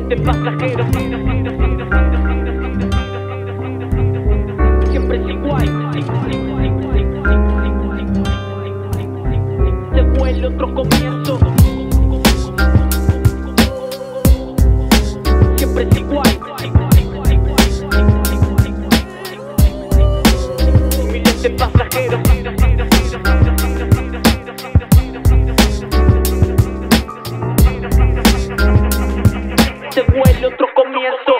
de pasajeros. Siempre es igual. Se vuelve otro comienzo. Siempre es igual. Miles de pasajeros. Se vuelve otro comienzo.